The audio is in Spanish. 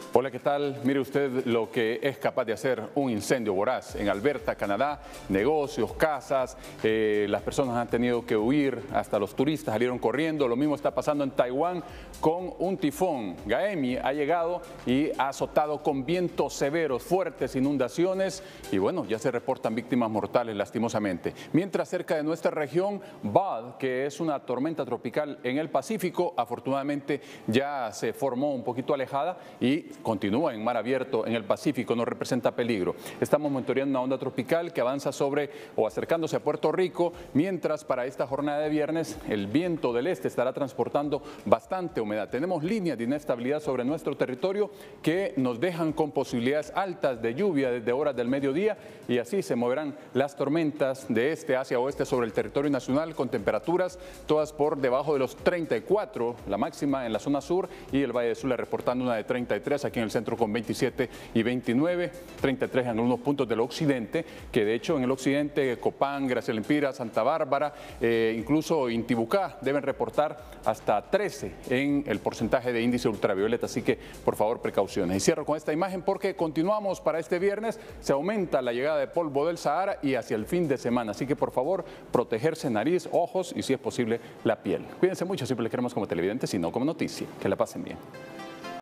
Hola, ¿qué tal? Mire usted lo que es capaz de hacer un incendio voraz en Alberta, Canadá. Negocios, casas, las personas han tenido que huir, hasta los turistas salieron corriendo. Lo mismo está pasando en Taiwán con un tifón. Gaemi ha llegado y ha azotado con vientos severos, fuertes inundaciones y bueno, ya se reportan víctimas mortales lastimosamente. Mientras cerca de nuestra región, Bud, que es una tormenta tropical en el Pacífico, afortunadamente ya se formó un poquito alejada y continúa en mar abierto en el Pacífico, no representa peligro. Estamos monitoreando una onda tropical que avanza sobre o acercándose a Puerto Rico, mientras para esta jornada de viernes el viento del este estará transportando bastante humedad. Tenemos líneas de inestabilidad sobre nuestro territorio que nos dejan con posibilidades altas de lluvia desde horas del mediodía y así se moverán las tormentas de este hacia oeste sobre el territorio nacional con temperaturas todas por debajo de los 34, la máxima en la zona sur y el Valle de Sula reportando una de 33, aquí en el centro con 27 y 29, 33 en algunos puntos del occidente, que de hecho en el occidente Copán, Graciela Empira, Santa Bárbara, incluso Intibucá deben reportar hasta 13 en el porcentaje de índice ultravioleta, así que por favor precauciones. Y cierro con esta imagen porque continuamos para este viernes, se aumenta la llegada de polvo del Sahara y hacia el fin de semana, así que por favor protegerse nariz, ojos y si es posible la piel. Cuídense mucho, siempre les queremos como televidentes y no como noticia. Que la pasen bien.